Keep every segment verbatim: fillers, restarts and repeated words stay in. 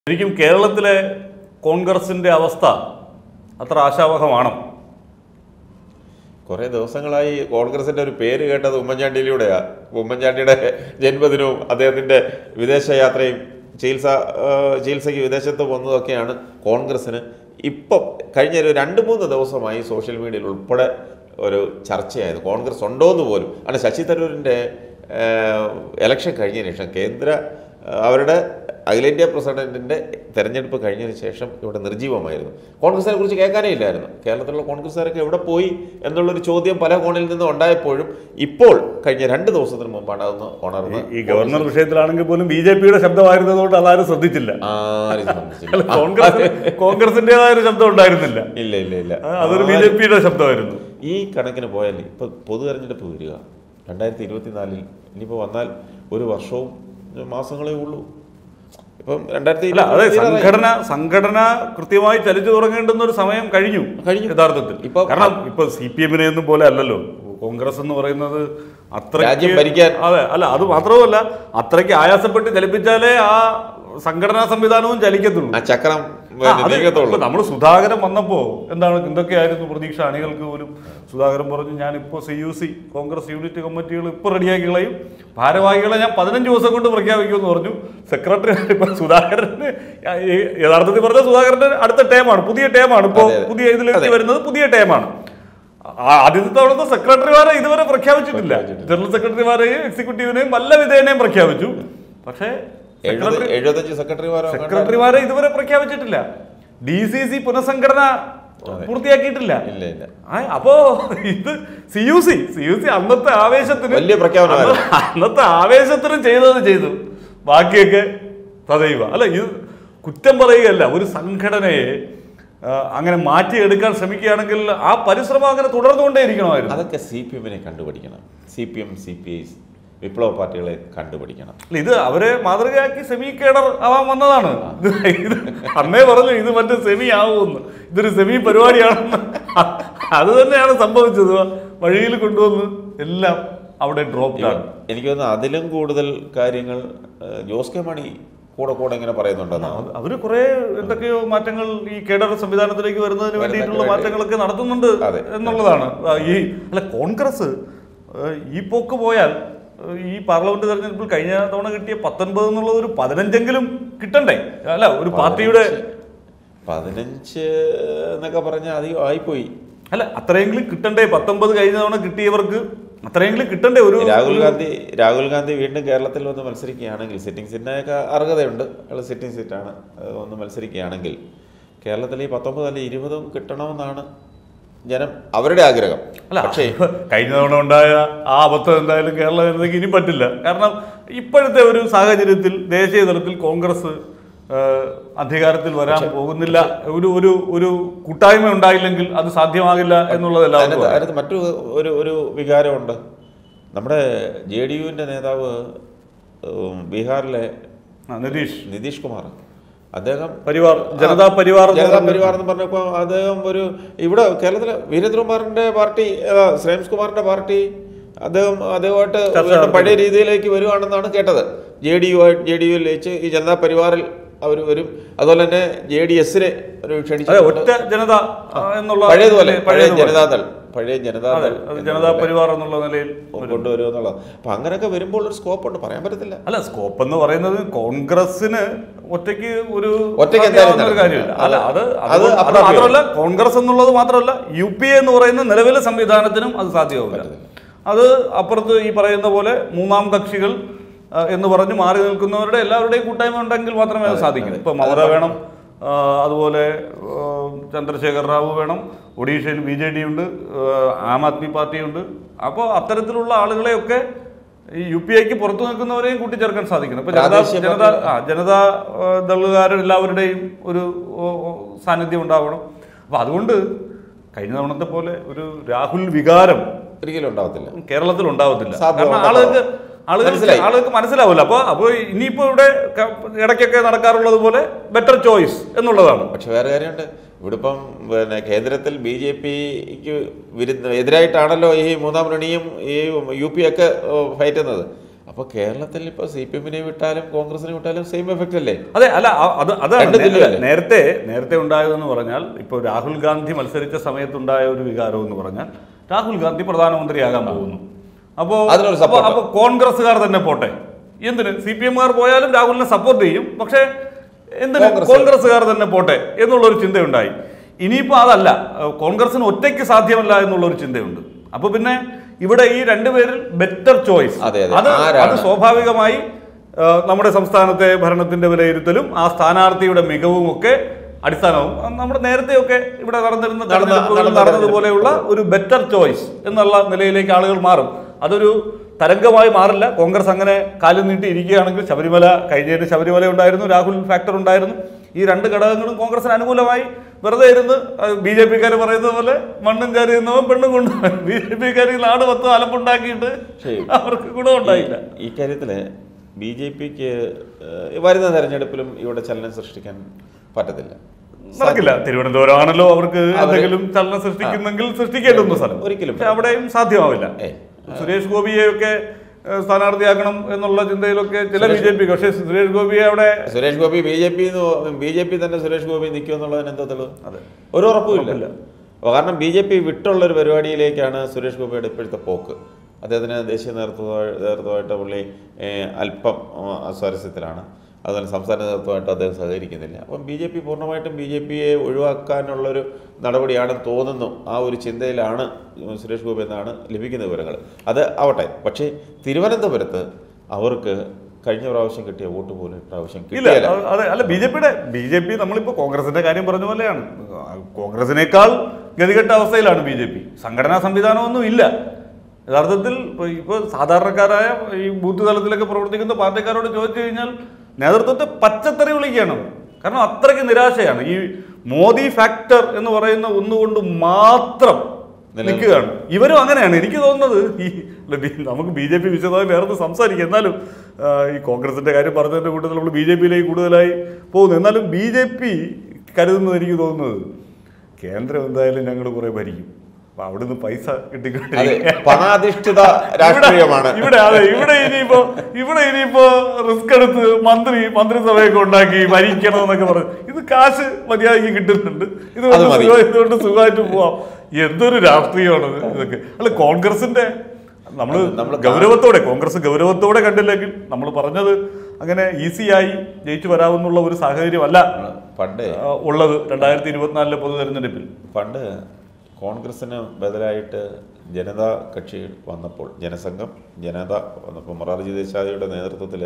ശരിക്കും കേരളത്തിലെ കോൺഗ്രസിന്റെ അവസ്ഥ അത്ര ആശാവഹമാണോ? കുറേ ദിവസങ്ങളായി കോൺഗ്രസിന്റെ ഒരു പേര് കേട്ടത് ഉമ്മൻചാണ്ടിയിലൂടെയാണ്. ഉമ്മൻചാണ്ടിയുടെ ജന്മദിനവും അദ്ദേഹത്തിന്റെ വിദേശയാത്രയും ചികിത്സ ചികിത്സയ്ക്ക് വിദേശത്ത് പോകുന്നതൊക്കെയാണ് കോൺഗ്രസ്സിന് ഇപ്പം കഴിഞ്ഞ ഒരു രണ്ട് മൂന്ന് ദിവസമായി സോഷ്യൽ മീഡിയയിൽ ഉൾപ്പെടെ ഒരു ചർച്ചയായത്. കോൺഗ്രസ് ഉണ്ടോ എന്ന് പോലും ആണ്. ശശി തരൂരിൻ്റെ ഇലക്ഷൻ കഴിഞ്ഞതിന് ശേഷം കേന്ദ്ര അവരുടെ അഖിലേന്ത്യാ പ്രസിഡന്റിൻ്റെ തെരഞ്ഞെടുപ്പ് കഴിഞ്ഞതിന് ശേഷം ഇവിടെ നിർജ്ജീവമായിരുന്നു. കോൺഗ്രസിനെ കുറിച്ച് കേൾക്കാനേ ഇല്ലായിരുന്നു. കേരളത്തിലുള്ള കോൺഗ്രസ്സുകാരൊക്കെ എവിടെ പോയി എന്നുള്ളൊരു ചോദ്യം പല കോണിൽ നിന്നും ഉണ്ടായപ്പോഴും ഇപ്പോൾ കഴിഞ്ഞ രണ്ട് ദിവസത്തിന് മുമ്പാണ് അതൊന്ന് ഉണർന്ന്. ഈ ഗവർണർ വിഷയത്തിലാണെങ്കിൽ പോലും ബി ജെ പിയുടെ ശബ്ദമായിരുന്നതുകൊണ്ട് അതാരും ശ്രദ്ധിച്ചില്ല. ആരും ശ്രദ്ധിച്ചില്ല. കോൺഗ്രസ് കോൺഗ്രസിൻ്റെതായ ഒരു ശബ്ദം ഉണ്ടായിരുന്നില്ല. ഇല്ല ഇല്ല ഇല്ല അതൊരു ബി ജെ പിയുടെ ശബ്ദമായിരുന്നു. ഈ കണക്കിന് പോയാൽ ഇപ്പൊ പൊതു തെരഞ്ഞെടുപ്പ് വരിക രണ്ടായിരത്തി ഇരുപത്തിനാലിൽ ഇനിയിപ്പോൾ വന്നാൽ ഒരു വർഷവും മാസങ്ങളേ ഉള്ളൂ. ഇപ്പം രണ്ടായിരത്തി അതെ സംഘടന സംഘടന കൃത്യമായി ചലിച്ചു തുടങ്ങേണ്ടുന്ന ഒരു സമയം കഴിഞ്ഞു കഴിഞ്ഞു യഥാർത്ഥത്തിൽ. ഇപ്പൊ കാരണം ഇപ്പൊ സി പി എമ്മിനെ ഒന്നും പോലെ അല്ലല്ലോ കോൺഗ്രസ് എന്ന് പറയുന്നത്. അത്ര ഭരിക്കാൻ അതെ അല്ല അത് മാത്രമല്ല, അത്രയ്ക്ക് ആയാസപ്പെട്ട് ചലിപ്പിച്ചാലേ ആ സംഘടനാ സംവിധാനവും ചലിക്കത്തുള്ളൂ, ആ ചക്രം. നമ്മൾ സുധാകരൻ വന്നപ്പോ എന്താണ് എന്തൊക്കെയായിരുന്നു പ്രതീക്ഷ അണികൾക്ക് പോലും. സുധാകരൻ പറഞ്ഞു ഞാനിപ്പോ C U C Congress unit കമ്മിറ്റികൾ ഇപ്പൊ റെഡിയാക്കി കളയും, ഭാരവാഹികളെ ഞാൻ പതിനഞ്ച് ദിവസം കൊണ്ട് പ്രഖ്യാപിക്കുമെന്ന് പറഞ്ഞു. സെക്രട്ടറി ഇപ്പൊ സുധാകരന് യഥാർത്ഥത്തിൽ പറഞ്ഞ സുധാകരന്റെ അടുത്ത ടേമാണ്, പുതിയ ടേമാണ് ഇപ്പോ പുതിയ ഇതിലേക്ക് വരുന്നത്, പുതിയ ടേമാണ്. ആദ്യത്തെ തവണത്തെ സെക്രട്ടറിമാരെ ഇതുവരെ പ്രഖ്യാപിച്ചിട്ടില്ല. ജനറൽ സെക്രട്ടറിമാരെയും എക്സിക്യൂട്ടീവിനെയും വല്ല വിധേയനെയും പ്രഖ്യാപിച്ചു. പക്ഷേ എഴുപത്തഞ്ച് സെക്രട്ടറിമാരെ സെക്രട്ടറിമാരെ ഇതുവരെ പ്രഖ്യാപിച്ചിട്ടില്ല. ഡി സി സി പുനഃസംഘടന പൂർത്തിയാക്കിയിട്ടില്ല. അപ്പോ ഇത് C U C C U C അന്നത്തെ ആവേശത്തിന് വലിയ പ്രഖ്യാപനം, അന്നത്തെ ആവേശത്തിന് ചെയ്തത് ചെയ്തു, ബാക്കിയൊക്കെ തദൈവ. അല്ല ഇത് കുറ്റം പറയുകയല്ല, ഒരു സംഘടനയെ അങ്ങനെ മാറ്റിയെടുക്കാൻ ശ്രമിക്കുകയാണെങ്കിൽ ആ പരിശ്രമം അങ്ങനെ തുടർന്നുകൊണ്ടേ ഇരിക്കണമായിരുന്നു. അതൊക്കെ സി പി എമ്മിനെ കണ്ടുപിടിക്കണം. C P M C P I വിപ്ലവ പാർട്ടികളെ കണ്ടുപിടിക്കണം. ഇത് അവരെ മാതൃകയാക്കി സെമി കേഡർ ആവാൻ വന്നതാണ്. ഇത് അന്നേ പറഞ്ഞു ഇത് മറ്റേ സെമി ആവുമെന്ന്, ഇതൊരു സെമി പരിപാടിയാണെന്ന്. അത് തന്നെയാണ് സംഭവിച്ചത്. വഴിയിൽ കൊണ്ടുവന്ന് എല്ലാം അവിടെ ഡ്രോപ്പ് ആണ്. എനിക്ക് തോന്നുന്നു അതിലും കൂടുതൽ കാര്യങ്ങൾ ജോസ് കെ മാണി കൂടെ കൂടെ ഇങ്ങനെ പറയുന്നുണ്ടെന്നാണ്. അവര് കുറെ എന്തൊക്കെയോ മാറ്റങ്ങൾ ഈ കേഡർ സംവിധാനത്തിലേക്ക് വരുന്നതിന് വേണ്ടിയിട്ടുള്ള മാറ്റങ്ങളൊക്കെ നടത്തുന്നുണ്ട് എന്നുള്ളതാണ്. ഈ അല്ല കോൺഗ്രസ് ഈ പോക്ക് പോയാൽ ഈ പാർലമെന്റ് തെരഞ്ഞെടുപ്പിൽ കഴിഞ്ഞ തവണ കിട്ടിയ പത്തൊൻപത് എന്നുള്ളത് ഒരു പതിനഞ്ചെങ്കിലും കിട്ടണ്ടേ? അല്ല ഒരു പാർട്ടിയുടെ പതിനഞ്ച് എന്നൊക്കെ പറഞ്ഞാൽ അധികം ആയിപ്പോയി. അല്ല അത്രയെങ്കിലും കിട്ടണ്ടേ? പത്തൊമ്പത് കഴിഞ്ഞ തവണ കിട്ടിയവർക്ക് അത്രയെങ്കിലും കിട്ടണ്ടേ? ഒരു രാഹുൽ ഗാന്ധി രാഹുൽ ഗാന്ധി വീണ്ടും കേരളത്തിൽ വന്ന് മത്സരിക്കുകയാണെങ്കിൽ, സിറ്റിംഗ് സീറ്റിനൊക്കെ അർഹതയുണ്ട്, അയാൾ സിറ്റിംഗ് സീറ്റാണ്, ഒന്ന് മത്സരിക്കുകയാണെങ്കിൽ കേരളത്തിൽ ഈ പത്തൊമ്പത് അല്ലെ ഇരുപതും കിട്ടണമെന്നാണ് ജനം അവരുടെ ആഗ്രഹം. അല്ല പക്ഷേ കഴിഞ്ഞ തവണ ഉണ്ടായ ആ അബദ്ധം എന്തായാലും കേരള ജനതയ്ക്ക് ഇനി പറ്റില്ല. കാരണം ഇപ്പോഴത്തെ ഒരു സാഹചര്യത്തിൽ ദേശീയ തലത്തിൽ കോൺഗ്രസ് അധികാരത്തിൽ വരാൻ പോകുന്നില്ല. ഒരു ഒരു ഒരു കൂട്ടായ്മ ഉണ്ടായില്ലെങ്കിൽ അത് സാധ്യമാകില്ല എന്നുള്ളതല്ല. അതിനകത്ത് മറ്റു ഒരു ഒരു വികാരമുണ്ട്. നമ്മുടെ ജെ ഡി യുവിൻ്റെ നേതാവ് ബീഹാറിലെ നിതീഷ് നിതീഷ് കുമാർ, അദ്ദേഹം പരിവാർ ജനതാ പരിവാർ ജനതാ പരിവാർ എന്ന് പറഞ്ഞപ്പോൾ അദ്ദേഹം ഒരു ഇവിടെ കേരളത്തിലെ വീരേന്ദ്രകുമാറിന്റെ പാർട്ടി ശ്രേംസ് കുമാറിന്റെ പാർട്ടി അദ്ദേഹം അദ്ദേഹമായിട്ട് പഴയ രീതിയിലേക്ക് വരുവാണെന്നാണ് കേട്ടത്. J D U J D യുവിൽ വെച്ച് ഈ ജനതാ പരിവാറിൽ അവർ വരും. അതുപോലെ തന്നെ ജെ ഡി എസിനെ ഒരു ക്ഷണിച്ചു ഒറ്റ ജനത എന്നുള്ള പഴയതുപോലെ പഴയ ജനതാദൾ പഴയ ജനതാദൾ ജനതാ പരിവാർ എന്നുള്ള നിലയിൽ കൊണ്ടുവരും എന്നുള്ളത്. അപ്പൊ അങ്ങനെയൊക്കെ വരുമ്പോൾ ഒരു സ്കോപ്പ് ഉണ്ട്, പറയാൻ പറ്റത്തില്ല. അല്ല സ്കോപ്പ് എന്ന് പറയുന്നത് കോൺഗ്രസിന് ഒറ്റയ്ക്ക് ഒരു ഒറ്റയ്ക്ക് ഒരു കാര്യമില്ല. അല്ല അത് അത് മാത്രമല്ല, കോൺഗ്രസ് എന്നുള്ളത് മാത്രമല്ല യു പി എ എന്ന് പറയുന്ന നിലവിലെ സംവിധാനത്തിനും അത് സാധ്യമാവില്ല. അത് അപ്പുറത്ത് ഈ പറയുന്ന പോലെ മൂന്നാം കക്ഷികൾ എന്ന് പറഞ്ഞ് മാറി നിൽക്കുന്നവരുടെ എല്ലാവരുടെയും കൂട്ടായ്മ ഉണ്ടെങ്കിൽ മാത്രമേ അത് സാധിക്കൂ. ഇപ്പൊ മമത വേണം, അതുപോലെ ചന്ദ്രശേഖർ റാവു വേണം, ഒഡീഷയിൽ ബി ജെ ഡി ഉണ്ട്, ആം ആദ്മി പാർട്ടിയുണ്ട്. അപ്പോൾ അത്തരത്തിലുള്ള ആളുകളെയൊക്കെ ഈ യു പി ഐക്ക് പുറത്തു നിൽക്കുന്നവരെയും കൂട്ടിച്ചേർക്കാൻ സാധിക്കണം. ഇപ്പൊ ജനതാ ജനതാ ആ ജനതാ ദളുകാരെല്ലാവരുടെയും ഒരു സാന്നിധ്യം ഉണ്ടാവണം. അപ്പൊ അതുകൊണ്ട് കഴിഞ്ഞ തവണത്തെ പോലെ ഒരു രാഹുൽ വികാരം ഒരിക്കലും ഉണ്ടാവത്തില്ല, കേരളത്തിൽ ഉണ്ടാവത്തില്ല. കാരണം ആളുകൾക്ക് ആളുകൾക്ക് ആളുകൾക്ക് മനസ്സിലാവില്ല. അപ്പൊ അപ്പൊ ഇനിയിപ്പോ ഇവിടെ ഇടയ്ക്കൊക്കെ നടക്കാറുള്ളത് പോലെ ബെറ്റർ ചോയ്സ് എന്നുള്ളതാണ്. പക്ഷെ വേറെ കാര്യമുണ്ട്, ഇവിടെ ഇപ്പം പിന്നെ കേന്ദ്രത്തിൽ ബി ജെ പിക്ക് വിരുദ്ധ എതിരായിട്ടാണല്ലോ ഈ മൂന്നാം മുന്നണിയും ഈ യു പി ഒക്കെ ഫൈറ്റ് ചെയ്യുന്നത്. അപ്പൊ കേരളത്തിൽ ഇപ്പൊ സി പി എമ്മിനെ വിട്ടാലും കോൺഗ്രസിനെ വിട്ടാലും സെയിം എഫക്റ്റ് അല്ലേ? അതെ, അല്ല അത് അതാണ് നേരത്തെ നേരത്തെ ഉണ്ടായതെന്ന് പറഞ്ഞാൽ, ഇപ്പോൾ രാഹുൽ ഗാന്ധി മത്സരിച്ച സമയത്തുണ്ടായ ഒരു വികാരം എന്ന് പറഞ്ഞാൽ രാഹുൽ ഗാന്ധി പ്രധാനമന്ത്രിയാകാൻ പോകുന്നു. അപ്പോ അപ്പൊ കോൺഗ്രസ്സുകാർ തന്നെ പോട്ടെ, എന്തിന് സി പി എമ്മുകാർ പോയാലും രാഹുലിനെ സപ്പോർട്ട് ചെയ്യും, പക്ഷേ എന്തിന് കോൺഗ്രസ്സുകാർ തന്നെ പോട്ടെ എന്നുള്ളൊരു ചിന്തയുണ്ടായി. ഇനിയിപ്പോൾ അതല്ല, കോൺഗ്രസിന് ഒറ്റയ്ക്ക് സാധ്യമല്ല എന്നുള്ളൊരു ചിന്തയുണ്ട്. അപ്പൊ പിന്നെ ഇവിടെ ഈ രണ്ടുപേരിൽ ബെറ്റർ ചോയ്സ്, അത് അത് സ്വാഭാവികമായി നമ്മുടെ സംസ്ഥാനത്തെ ഭരണത്തിന്റെ വിലയിരുത്തലും ആ സ്ഥാനാർത്ഥിയുടെ മികവും ഒക്കെ അടിസ്ഥാനവും നമ്മുടെ നേരത്തെയൊക്കെ ഇവിടെ നടന്നിരുന്ന തെരഞ്ഞെടുപ്പുകൾ നടന്നതുപോലെയുള്ള ഒരു ബെറ്റർ ചോയ്സ് എന്നുള്ള നിലയിലേക്ക് ആളുകൾ മാറും. അതൊരു തരംഗമായി മാറില്ല. കോൺഗ്രസ് അങ്ങനെ കാലം നീട്ടി ഇരിക്കുകയാണെങ്കിൽ, ശബരിമല കഴിഞ്ഞതിന് ശബരിമല ഉണ്ടായിരുന്നു, രാഹുൽ ഫാക്ടർ ഉണ്ടായിരുന്നു, ഈ രണ്ട് ഘടകങ്ങളും കോൺഗ്രസിന് അനുകൂലമായി വെറുതെ ഇരുന്ന് ബി ജെ പിക്കാർ പറയുന്നത് പോലെ മണ്ണും കയറി നിന്നവൻ പെണ്ണും കൊണ്ട് ബി ജെ പിക്കാർ നാട് മൊത്തം അലമ്പുണ്ടാക്കിയിട്ട് അവർക്ക് ഗുണമുണ്ടായില്ല. ഈ കാര്യത്തില് ബി ജെ പിക്ക് വരുന്ന തെരഞ്ഞെടുപ്പിലും ഇവിടെ ചലനം സൃഷ്ടിക്കാൻ പറ്റത്തില്ല, നടക്കില്ല. തിരുവനന്തപുരം ആണല്ലോ അവർക്ക് എന്തെങ്കിലും ചലനം സൃഷ്ടിക്കുന്നെങ്കിൽ സൃഷ്ടിക്കേണ്ടുന്ന സ്ഥലം, ഒരിക്കലും അവിടെയും സാധ്യമാവില്ല. സുരേഷ് ഗോപിയെയൊക്കെ സ്ഥാനാർത്ഥിയാക്കണം എന്നുള്ള ചിന്തയിലൊക്കെ ചില ബി ജെ പി, പക്ഷേ സുരേഷ് ഗോപിയെ അവിടെ Suresh Gopi B J P B J P തന്നെ സുരേഷ് ഗോപി നിൽക്കും എന്നുള്ളതിന് എന്താ തെളിവ്? ഒരു ഉറപ്പുമില്ല. കാരണം ബി ജെ പി വിട്ടുള്ള ഒരു പരിപാടിയിലേക്കാണ് സുരേഷ് ഗോപിയുടെ ഇപ്പോഴത്തെ പോക്ക്. അദ്ദേഹത്തിന് ദേശീയ നേതൃത്വ നേതൃത്വമായിട്ട് പുള്ളി അല്പം അസ്വാരസ്യത്തിലാണ്. അതുപോലെ സംസ്ഥാന നേതൃത്വമായിട്ട് അദ്ദേഹം സഹകരിക്കുന്നില്ല. അപ്പം ബി ജെ പി പൂർണ്ണമായിട്ടും ബി ജെ പിയെ ഒഴിവാക്കാനുള്ളൊരു നടപടിയാണെന്ന് തോന്നുന്നു. ആ ഒരു ചിന്തയിലാണ് സുരേഷ് ഗോപി എന്നാണ് ലഭിക്കുന്ന വിവരങ്ങൾ. അത് ആവട്ടെ, പക്ഷേ തിരുവനന്തപുരത്ത് അവർക്ക് കഴിഞ്ഞ പ്രാവശ്യം കിട്ടിയ വോട്ട് പോലും ഇപ്രാവശ്യം കിട്ടില്ല. അതെ, അല്ല ബി ജെ പിയുടെ ബി ജെ പി നമ്മളിപ്പോൾ കോൺഗ്രസിന്റെ കാര്യം പറഞ്ഞ പോലെയാണ്. കോൺഗ്രസിനേക്കാൾ ഗതികെട്ട അവസ്ഥയിലാണ് ബി ജെ പി. സംഘടനാ സംവിധാനമൊന്നും ഇല്ല യഥാർത്ഥത്തിൽ. ഇപ്പോൾ സാധാരണക്കാരായ ഈ ബൂത്ത് തലത്തിലൊക്കെ പ്രവർത്തിക്കുന്ന പാർട്ടിക്കാരോട് ചോദിച്ചു കഴിഞ്ഞാൽ നേതൃത്വത്തെ പച്ചത്തറി വിളിക്കുകയാണ്. കാരണം അത്രയ്ക്ക് നിരാശയാണ്. ഈ മോദി ഫാക്ടർ എന്ന് പറയുന്ന ഒന്നുകൊണ്ട് മാത്രം നിൽക്കുകയാണ്. ഇവരും അങ്ങനെയാണ് എനിക്ക് തോന്നുന്നത്. ഈ നമുക്ക് ബി ജെ പി വിശദമായി വേറെ സംസാരിക്കാം, എന്നാലും ഈ കോൺഗ്രസിന്റെ കാര്യം പറഞ്ഞതിന്റെ കൂട്ടത്തിൽ നമ്മൾ ബി ജെ പിയിലേക്ക് കൂടുതലായി പോകുന്നു. എന്നാലും ബി ജെ പി കരുതുന്നത് എനിക്ക് തോന്നുന്നത് കേന്ദ്രം എന്തായാലും ഞങ്ങൾ കുറെ ഭരിക്കും, അപ്പൊ അവിടുന്ന് പൈസ കിട്ടിക്കൊണ്ടിരിക്കും. പണാധിഷ്ഠിത രാഷ്ട്രീയമാണ് ഇവിടെ. അതെ, ഇവിടെ ഇനിയിപ്പോ ഇവിടെ ഇനിയിപ്പോ റിസ്ക് എടുത്ത് മന്ത്രി മന്ത്രിസഭയൊക്കെ ഉണ്ടാക്കി ഭരിക്കണം എന്നൊക്കെ പറഞ്ഞു. ഇത് കാശ് മര്യാദയ്ക്ക് കിട്ടുന്നുണ്ട്, ഇതുകൊണ്ട് ഇതുകൊണ്ട് സുഖമായിട്ട് പോവാം. എന്തൊരു രാഷ്ട്രീയമാണ് ഇതൊക്കെ. അല്ല, കോൺഗ്രസിന്റെ നമ്മൾ നമ്മൾ ഗൗരവത്തോടെ കോൺഗ്രസ് ഗൗരവത്തോടെ കണ്ടില്ലെങ്കിൽ നമ്മൾ പറഞ്ഞത് അങ്ങനെ ഈസിയായി ജയിച്ചു വരാമെന്നുള്ള ഒരു സാഹചര്യമല്ല പണ്ട് ഉള്ളത് രണ്ടായിരത്തി ഇരുപത്തിനാലിലെ പൊതു തെരഞ്ഞെടുപ്പിൽ. പണ്ട് കോൺഗ്രസിന് ബദലായിട്ട് ജനതാ കക്ഷി വന്നപ്പോൾ, ജനസംഘം ജനത വന്നപ്പോൾ, മൊറാർജി ദേശായിയുടെ നേതൃത്വത്തിൽ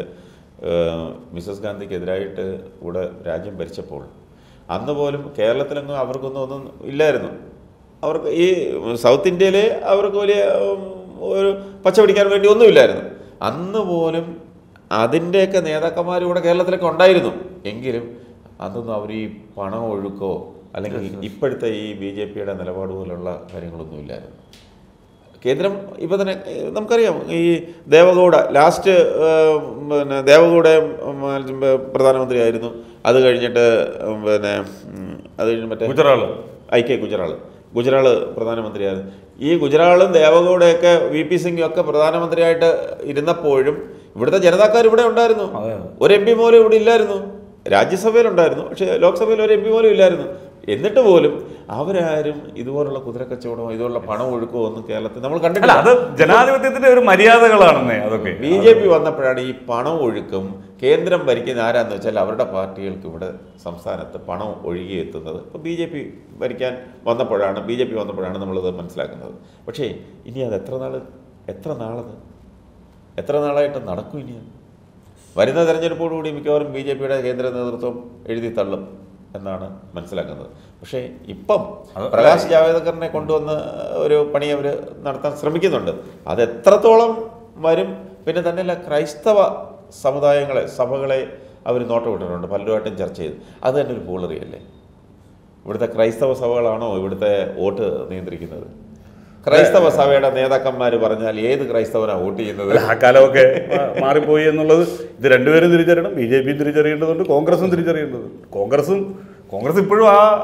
മിസസ് ഗാന്ധിക്കെതിരായിട്ട് ഇവിടെ രാജ്യം ഭരിച്ചപ്പോൾ അന്ന് പോലും കേരളത്തിലൊന്നും അവർക്കൊന്നും ഒന്നും ഇല്ലായിരുന്നു. അവർക്ക് ഈ സൗത്ത് ഇന്ത്യയിൽ അവർക്ക് വലിയ ഒരു പച്ച പിടിക്കാൻ വേണ്ടി ഒന്നുമില്ലായിരുന്നു. അന്ന് പോലും അതിൻ്റെയൊക്കെ നേതാക്കന്മാർ ഇവിടെ കേരളത്തിലൊക്കെ ഉണ്ടായിരുന്നു. എങ്കിലും അതൊന്നും അവർ ഈ പണം ഒഴുക്കോ അല്ലെങ്കിൽ ഇപ്പോഴത്തെ ഈ ബി ജെ പിയുടെ നിലപാട് പോലുള്ള കാര്യങ്ങളൊന്നുമില്ലായിരുന്നു. കേന്ദ്രം ഇപ്പോൾ തന്നെ നമുക്കറിയാം, ഈ ദേവഗൗഡ ലാസ്റ്റ് പിന്നെ ദേവഗൗഡ പ്രധാനമന്ത്രിയായിരുന്നു. അത് കഴിഞ്ഞിട്ട് പിന്നെ അത് കഴിഞ്ഞ് മറ്റേ ഗുജറാള് ഐ കെ ഗുജറാൾ ഗുജറാൾ പ്രധാനമന്ത്രിയായിരുന്നു. ഈ ഗുജറാളും ദേവഗൗഡയൊക്കെ വി പി സിംഗും ഒക്കെ പ്രധാനമന്ത്രിയായിട്ട് ഇരുന്നപ്പോഴും ഇവിടുത്തെ ജനതാക്കാർ ഇവിടെ ഉണ്ടായിരുന്നു. ഒരു എം പി പോലും ഇവിടെ ഇല്ലായിരുന്നു. രാജ്യസഭയിലുണ്ടായിരുന്നു, പക്ഷേ ലോക്സഭയിൽ ഒരു എം പി പോലും ഇല്ലായിരുന്നു. എന്നിട്ട് പോലും അവരാരും ഇതുപോലുള്ള കുതിരക്കച്ചവടമോ ഇതുപോലുള്ള പണം ഒഴുക്കോ ഒന്നും കേരളത്തിൽ നമ്മൾ കണ്ടിട്ടില്ല. അത് ജനാധിപത്യത്തിന്റെ ഒരു മര്യാദകളാണെന്നേ. അതൊക്കെ ബി ജെ പി വന്നപ്പോഴാണ് ഈ പണം ഒഴുക്കും. കേന്ദ്രം ഭരിക്കുന്ന ആരാന്ന് വെച്ചാൽ അവരുടെ പാർട്ടികൾക്ക് ഇവിടെ സംസ്ഥാനത്ത് പണം ഒഴുകി എത്തുന്നത്. ഇപ്പോൾ ബി ജെ പി ഭരിക്കാൻ വന്നപ്പോഴാണ് ബി ജെ പി വന്നപ്പോഴാണ് നമ്മളത് മനസ്സിലാക്കുന്നത്. പക്ഷേ ഇനി അത് എത്ര നാൾ എത്ര നാളത് എത്ര നാളായിട്ട് നടക്കും? ഇനി വരുന്ന തെരഞ്ഞെടുപ്പോടുകൂടി മിക്കവാറും ബി ജെ പിയുടെ കേന്ദ്ര നേതൃത്വം എഴുതി തള്ളും എന്നാണ് മനസ്സിലാക്കുന്നത്. പക്ഷേ ഇപ്പം പ്രകാശ് ജാവ്ദേക്കറിനെ കൊണ്ടുവന്ന് ഒരു പണി അവർ നടത്താൻ ശ്രമിക്കുന്നുണ്ട്. അത് എത്രത്തോളം വരും? പിന്നെ തന്നെയല്ല, ക്രൈസ്തവ സമുദായങ്ങളെ സഭകളെ അവർ നോട്ടം വിട്ടിട്ടുണ്ട്, പലരുമായിട്ടും ചർച്ച ചെയ്ത്. അത് തന്നെ ഒരു പൂളറിയല്ലേ? ഇവിടുത്തെ ക്രൈസ്തവ സഭകളാണോ ഇവിടുത്തെ വോട്ട് നിയന്ത്രിക്കുന്നത്? ക്രൈസ്തവ സഭയുടെ നേതാക്കന്മാർ പറഞ്ഞാൽ ഏത് ക്രൈസ്തവനാണ് വോട്ട് ചെയ്യുന്നത്? ആ കാലമൊക്കെ മാറിപ്പോയി എന്നുള്ളത് ഇത് രണ്ടുപേരും തിരിച്ചറിയണം. ബി ജെ പിയും തിരിച്ചറിയേണ്ടതുണ്ട്, കോൺഗ്രസും തിരിച്ചറിയേണ്ടതുണ്ട്. കോൺഗ്രസും കോൺഗ്രസ് ഇപ്പോഴും ആ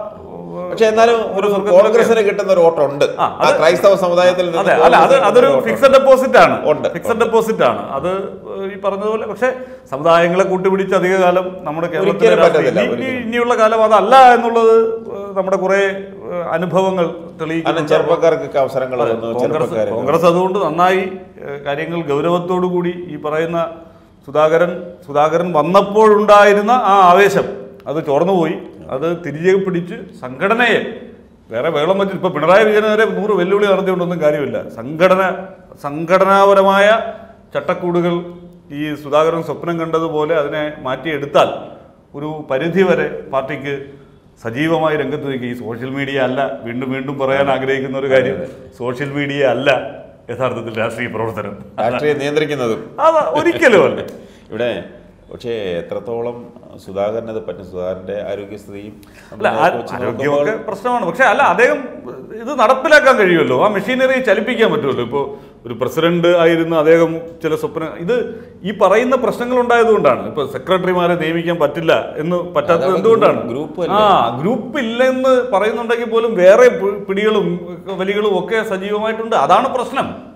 പക്ഷെ എന്നാലും ഒരു കോൺഗ്രസിന് കിട്ടുന്ന ഒരു വോട്ടുണ്ട് ആ ക്രൈസ്തവ സമുദായത്തിൽ. അതെ, അല്ല അത് അതൊരു ഫിക്സഡ് ഡെപ്പോസിറ്റ് ആണ്, ഫിക്സഡ് ഡെപ്പോസിറ്റ് ആണ് അത് ഈ പറഞ്ഞതുപോലെ. പക്ഷെ സമുദായങ്ങളെ കൂട്ടുപിടിച്ച് അധികകാലം നമ്മുടെ കേരളത്തിൽ ഇനിയുള്ള കാലം അതല്ല എന്നുള്ളത് നമ്മുടെ കുറെ അനുഭവങ്ങൾ തെളിയിക്കുന്നു. ചെറുപ്പക്കാർക്ക് അവസരങ്ങൾ കോൺഗ്രസ് അതുകൊണ്ട് നന്നായി കാര്യങ്ങൾ ഗൗരവത്തോടു കൂടി ഈ പറയുന്ന സുധാകരൻ സുധാകരൻ വന്നപ്പോഴുണ്ടായിരുന്ന ആ ആവേശം അത് ചോർന്നുപോയി. അത് തിരികെ പിടിച്ച് സംഘടനയെ വേറെ വേളം വെച്ച് ഇപ്പോൾ പിണറായി വിജയനെതിരെ നൂറ് വെല്ലുവിളി നടത്തിക്കൊണ്ടൊന്നും കാര്യമില്ല. സംഘടന സംഘടനാപരമായ ചട്ടക്കൂടുകൾ ഈ സുധാകരൻ സ്വപ്നം കണ്ടതുപോലെ അതിനെ മാറ്റിയെടുത്താൽ ഒരു പരിധിവരെ പാർട്ടിക്ക് സജീവമായി രംഗത്ത് നിൽക്കുക. ഈ സോഷ്യൽ മീഡിയ അല്ല, വീണ്ടും വീണ്ടും പറയാൻ ആഗ്രഹിക്കുന്ന ഒരു കാര്യം, സോഷ്യൽ മീഡിയ അല്ല യഥാർത്ഥത്തിൽ രാഷ്ട്രീയ പ്രവർത്തനം, രാഷ്ട്രീയം നിയന്ത്രിക്കുന്നതും അത് ഒരിക്കലും അല്ല ഇവിടെ. പക്ഷേ എത്രത്തോളം സുധാകരനത് പറ്റും, സുധാകരന്റെ ആരോഗ്യസ്ഥിതിയും അല്ല ആരോഗ്യമൊക്കെ പ്രശ്നമാണ്. പക്ഷെ അല്ല അദ്ദേഹം ഇത് നടപ്പിലാക്കാൻ കഴിയുമല്ലോ, ആ മെഷീനറി ചലിപ്പിക്കാൻ പറ്റുമല്ലോ. ഇപ്പോൾ ഒരു പ്രസിഡന്റ് ആയിരുന്ന അദ്ദേഹം ചില സ്വപ്ന ഇത് ഈ പറയുന്ന പ്രശ്നങ്ങൾ ഉണ്ടായതുകൊണ്ടാണ്. ഇപ്പൊ സെക്രട്ടറിമാരെ നിയമിക്കാൻ പറ്റില്ല എന്ന് പറ്റാത്തത് എന്തുകൊണ്ടാണ്? ആ ഗ്രൂപ്പ് ഇല്ലെന്ന് പറയുന്നുണ്ടെങ്കിൽ പോലും വേറെ പിടികളും വലികളും ഒക്കെ സജീവമായിട്ടുണ്ട്. അതാണ് പ്രശ്നം.